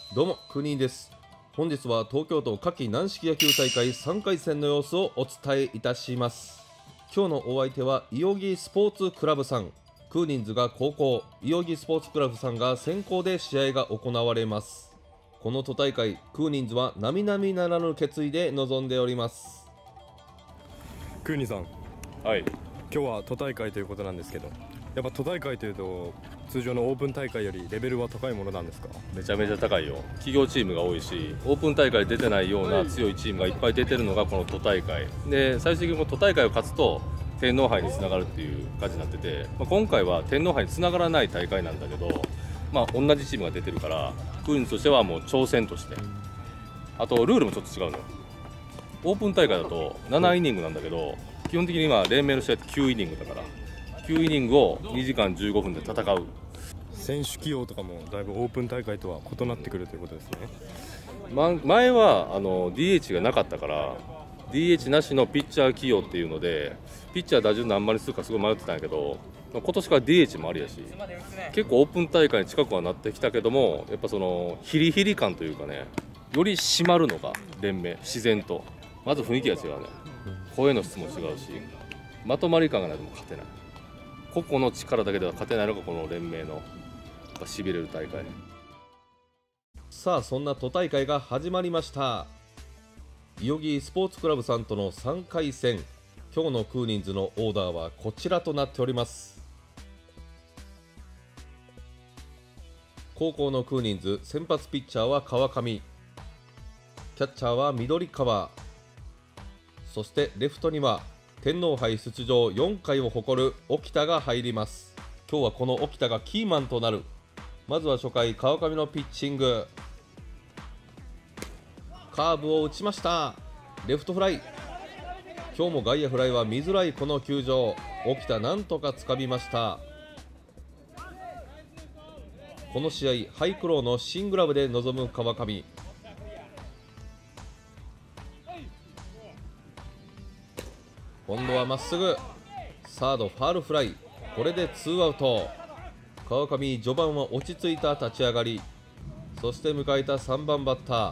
どうもクニーです。本日は東京都夏季軟式野球大会3回戦の様子をお伝えいたします。今日のお相手は伊予木スポーツクラブさん、クーニンズが後攻、伊予木スポーツクラブさんが先攻で試合が行われます。この都大会、クーニンズは並々ならぬ決意で臨んでおります。 クーニーさん、 はい、 今日は都大会ということなんですけど、やっぱ都大会というと通常のオープン大会よりレベルは高いものなんですか？ めちゃめちゃ高いよ。企業チームが多いし、オープン大会出てないような強いチームがいっぱい出てるのがこの都大会で、最終的に都大会を勝つと天皇杯につながるっていう感じになってて、今回は天皇杯につながらない大会なんだけど、同じチームが出てるからクーニンズとしてはもう挑戦として、あとルールもちょっと違うのよ。オープン大会だと7イニングなんだけど、基本的に今連盟の試合って9イニングだから、9イニングを2時間15分で戦う。 選手起用とかもだいぶオープン大会とは異なってくるということですね。 前はDH がなかったから DH なしのピッチャー起用っていうので、ピッチャー打順何番にするかすごい迷ってたんやけど、今年から DH もありやし、結構オープン大会に近くはなってきたけども、やっぱそのヒリヒリ感というかね、より締まるのが連盟、自然とまず雰囲気が違うね。声の質も違うし、まとまり感がないとも勝てない。個々の力だけでは勝てないのがこの連盟のしびれる大会。 さあ、そんな都大会が始まりました。伊予木スポーツクラブさんとの3回戦、今日のクーニンズのオーダーはこちらとなっております。後攻のクーニンズ、先発ピッチャーは川上、キャッチャーは緑川、そしてレフトには天皇杯出場4回を誇る沖田が入ります。今日はこの沖田がキーマンとなる。まずは初回、川上のピッチング、カーブを打ちました。レフトフライ。今日も外野フライは見づらいこの球場、沖田なんとかつかみました。この試合ハイクローの新グラブで臨む川上。今度はまっすぐ、サードファールフライ。これでツーアウト。川上、序盤は落ち着いた立ち上がり、そして迎えた3番バッタ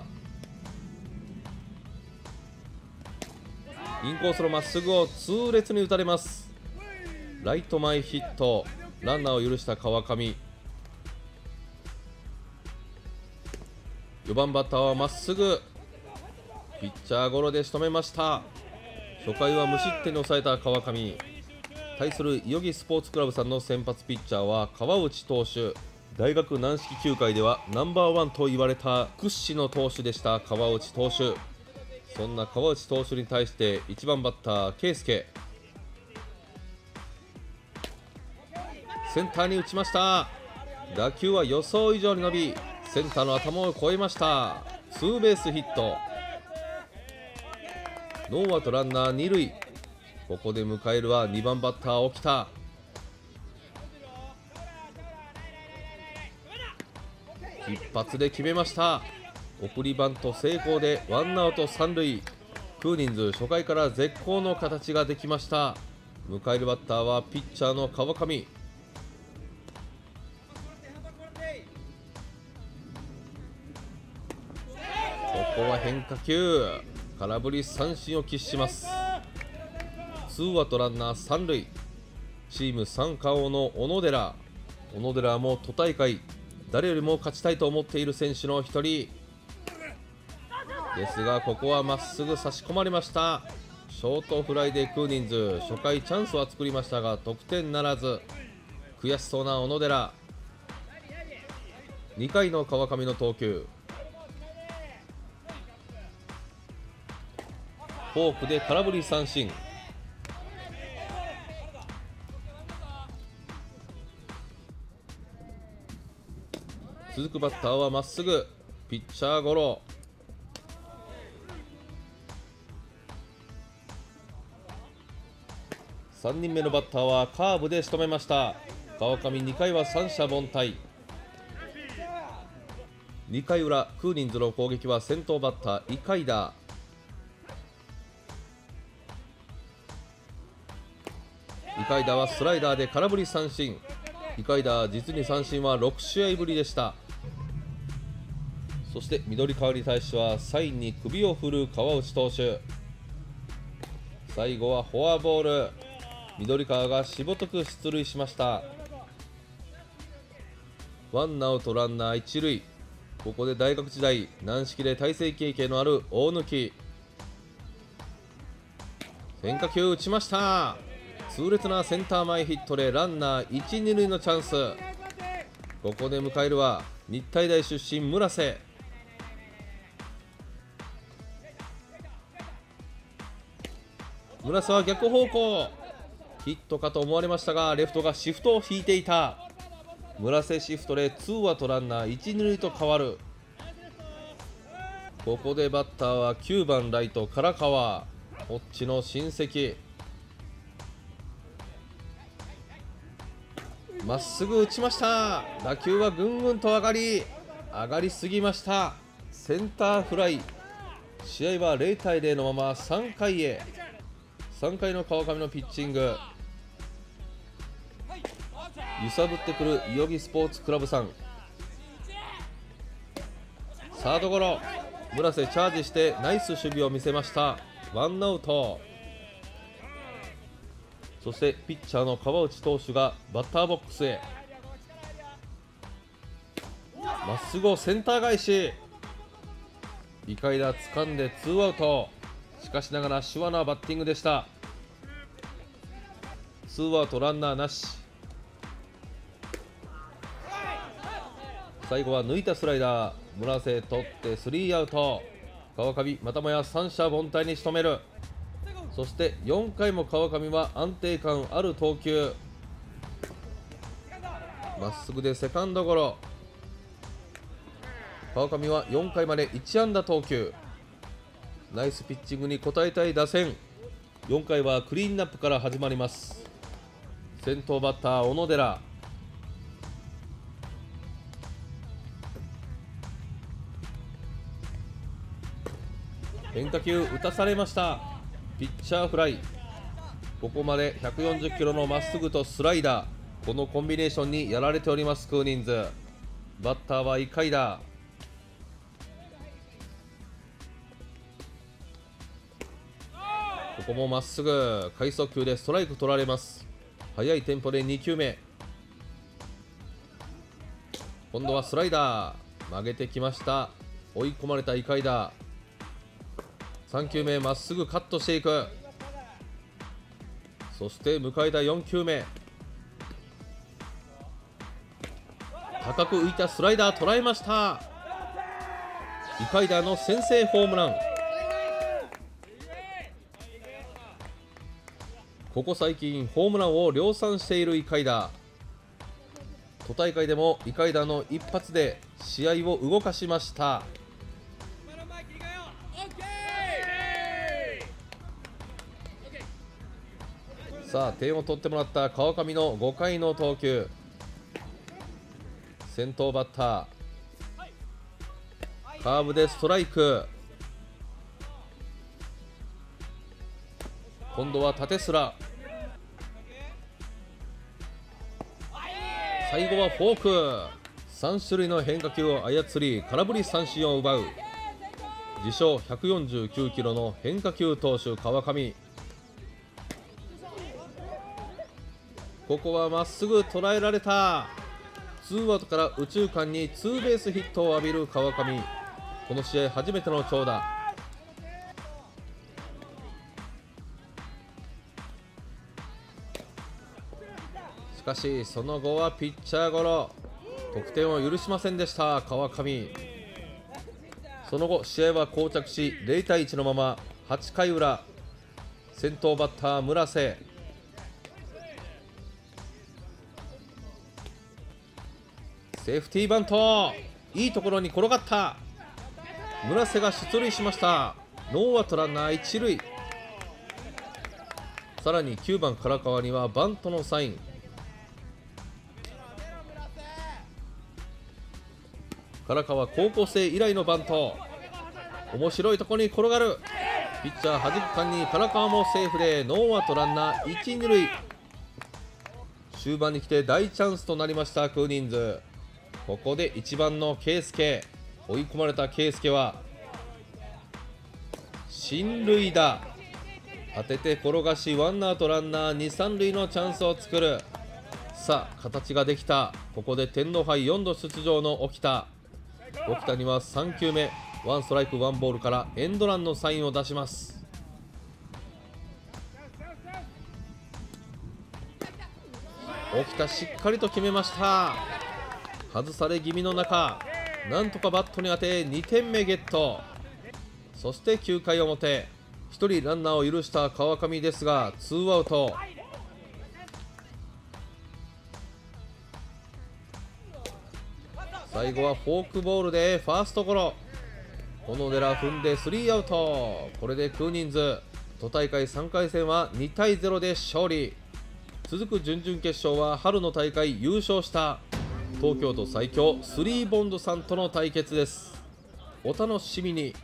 ー、インコースのまっすぐを痛烈に打たれます。ライト前ヒット、ランナーを許した川上。4番バッターはまっすぐ、ピッチャーゴロで仕留めました。初回は無失点に抑えた川上。対する伊予木スポーツクラブさんの先発ピッチャーは川内投手。大学軟式球界ではナンバーワンと言われた屈指の投手でした川内投手。そんな川内投手に対して1番バッター圭介、センターに打ちました。打球は予想以上に伸び、センターの頭を越えました。ツーベースヒット。ノーアウトランナー2塁。ここで迎えるは2番バッター沖田。一発で決めました。送りバント成功でワンアウト3塁。クーニンズ初回から絶好の形ができました。迎えるバッターはピッチャーの川上。ここは変化球、空振り三振を喫します。ツーアウトランナー3塁。チーム三冠王の小野寺。小野寺も都大会誰よりも勝ちたいと思っている選手の一人ですが、ここはまっすぐ差し込まれました。ショートフライでクーニンズ初回チャンスは作りましたが得点ならず。悔しそうな小野寺。2回の川上の投球、フォークで空振り三振。続くバッターはまっすぐ、ピッチャーゴロ。3人目のバッターはカーブで仕留めました。川上2回は三者凡退。2回裏、クーニンズの攻撃は先頭バッターイカイダ。イカイダはスライダーで空振り三振。イカイダ実に三振は6試合ぶりでした。 そして緑川に対してはサインに首を振る川内投手。最後はフォアボール。緑川がしぶとく出塁しました。ワンアウトランナー一塁。ここで大学時代軟式で対戦経験のある大貫。変化球打ちました。痛烈なセンター前ヒットでランナー1、2塁のチャンス。ここで迎えるは日体大出身村瀬。村瀬は逆方向。ヒットかと思われましたが、レフトがシフトを引いていた。村瀬シフトでツーアウトランナー1、2塁と変わる。ここでバッターは9番ライト唐川。こっちの親戚。まっすぐ打ちました。打球はぐんぐんと上がりすぎました。センターフライ。試合は0対0のまま3回へ。3回の川上のピッチング。揺さぶってくる代々木スポーツクラブさん。サードゴロ。村瀬チャージしてナイス守備を見せました。ワンアウト。そしてピッチャーの川内投手がバッターボックスへ。まっすぐをセンター返し。イカイダ掴んでツーアウト。しかしながら手話なバッティングでした。ツーアウトランナーなし。最後は抜いたスライダー。村瀬取ってスリーアウト。川上またもや三者凡退に仕留める。そして4回も川上は安定感ある投球。まっすぐでセカンドゴロ。川上は4回まで1安打投球。ナイスピッチングに応えたい打線。4回はクリーンナップから始まります。先頭バッター小野寺。変化球打たされました。ピッチャーフライ。ここまで140キロのまっすぐとスライダー、このコンビネーションにやられておりますクーニンズ。バッターはイカイダ。ここもまっすぐ。快速球でストライク取られます。速いテンポで2球目。今度はスライダー曲げてきました。追い込まれたイカイダ。3球目まっすぐカットしていく。そして迎えた4球目。高く浮いたスライダー捉えました。イカイダの先制ホームラン。ここ最近ホームランを量産しているイカイダ。都大会でもイカイダの一発で試合を動かしました。さあ点を取ってもらった川上の5回の投球。先頭バッターカーブでストライク。今度は縦スラ。最後はフォーク。3種類の変化球を操り空振り三振を奪う自称149キロの変化球投手川上。ここはまっすぐ捉えられた。ツーアウトから右中間にツーベースヒットを浴びる川上。この試合初めての長打。しかしその後はピッチャーゴロ。得点を許しませんでした川上。その後試合は膠着し0対1のまま8回裏。先頭バッター村瀬。セーフティーバント。いいところに転がった。村瀬が出塁しました。ノーアウトランナー一塁。さらに9番唐川にはバントのサイン。唐川高校生以来のバント。面白いところに転がる。ピッチャー弾く間に唐川もセーフでノーアウトランナー一、二塁。終盤に来て大チャンスとなりましたクーニンズ。ここで1番の圭介。 追い込まれた圭介は進塁打、当てて転がしワンアウトランナー2、3塁のチャンスを作る。さあ形ができた。ここで天皇杯4度出場の沖田には3球目ワンストライクワンボールからエンドランのサインを出します。沖田しっかりと決めました。外され気味の中、なんとかバットに当て2点目ゲット。そして9回表、1人ランナーを許した川上ですがツーアウト。最後はフォークボールでファーストゴロ。小野寺踏んでスリーアウト。これでクーニンズ都大会3回戦は2対0で勝利。続く準々決勝は春の大会優勝した東京都最強スリーボンドさんとの対決です。お楽しみに。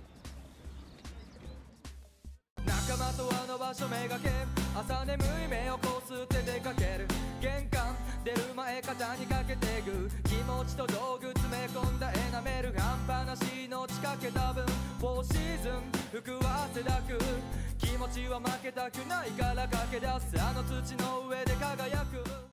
仲間とあの場所めがけ、朝眠い目をこすって出かける。玄関出る前肩にかけてぐ、気持ちと道具詰め込んだエナメル、半端なしの仕掛けた分フォーシーズン服は汗だく、気持ちは負けたくないから駆け出す、あの土の上で輝く。